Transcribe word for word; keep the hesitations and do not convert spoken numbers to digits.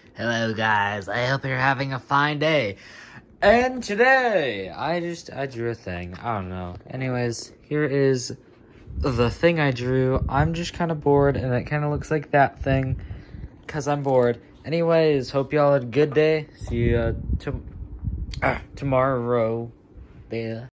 Hello guys, I hope you're having a fine day. And today, I just, I drew a thing, I don't know. Anyways, here is the thing I drew. I'm just kind of bored, and it kind of looks like that thing, because I'm bored. Anyways, hope y'all had a good day. See you uh, to uh, tomorrow. Yeah.